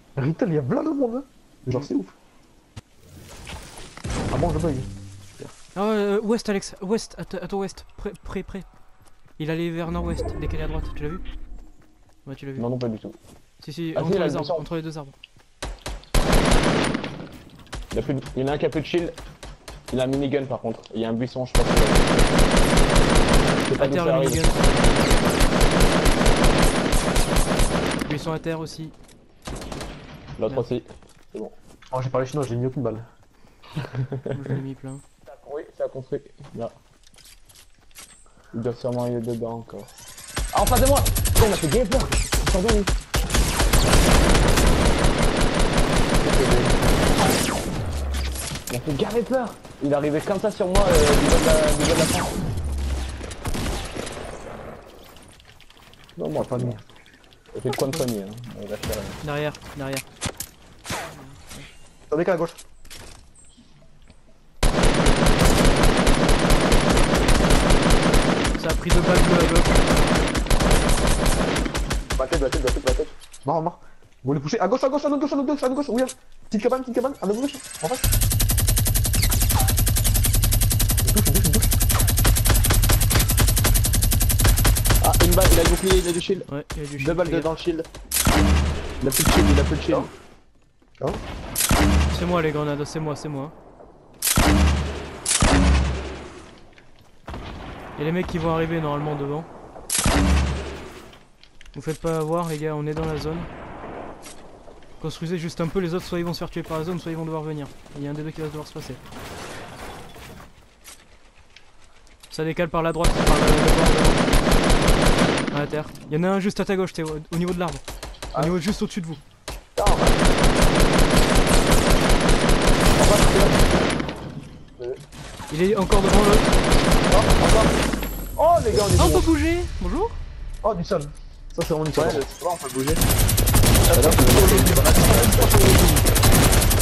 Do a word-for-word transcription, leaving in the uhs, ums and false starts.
Retail, il y a plein de monde, hein. Genre, c'est ouf. Ah bon, je bug. Ah, euh, ouest, Alex, ouest, à, à ton ouest, près, près, près. Il allait vers nord-ouest, décalé à droite, tu l'as vu? Ouais, tu l'as vu. Non, non, pas du tout. Si, si, Ah, entre si, les là, arbres, entre les deux arbres. Il, a plus de... il y en a un qui a plus de shield. Il a un minigun par contre. Il y a un buisson, je pense. À terre le minigun. Buisson à terre aussi. L'autre aussi. C'est bon. Oh, j'ai parlé chinois, j'ai mis aucune balle. J'en ai mis plein. Oui, ça a construit. Là. Il doit sûrement y aller dedans encore. Ah, en face de moi! Oh, on a fait bien peur! Il s'en va, lui. Il a fait garer peur! Il est arrivé comme ça sur moi, euh, du bas de la, du bas de la France. Non, moi, pas de mire. Il fait de quoi de poignée, hein. On va faire rien. Derrière, derrière. T'en es qu'à la gauche. Ça a pris deux balles bleues à gauche. La tête, la tête, la tête, la tête. Mort, mort. Vous voulez pousser à gauche, à gauche, à notre gauche, à notre gauche, à notre gauche. Oui, petite cabane, petite cabane, à notre gauche. En face. Une touche, une touche, une touche. Ah, une balle, il a du bouclier, il a du shield. Ouais, il y a du shield. Deux balles dedans le shield. Il a plus de shield, il a plus de shield. Oh. C'est moi les grenades, c'est moi, c'est moi. Y'a les mecs qui vont arriver normalement devant. Vous faites pas avoir les gars, on est dans la zone. Construisez juste un peu, les autres soit ils vont se faire tuer par la zone, soit ils vont devoir venir. Il y a un des deux qui va devoir se passer. Ça décale par la droite, par le, le bord devant. À la terre. Il y en a un juste à ta gauche, Théo, au niveau de l'arbre. Ah. Au niveau juste au-dessus de vous. Ah, Il est encore devant l'autre. Oh, oh les gars, on est Ah, on bon. peut bouger. Bonjour. Oh, du sol. Ça, c'est vraiment du sol. Ouais, c'est vrai, on peut bouger.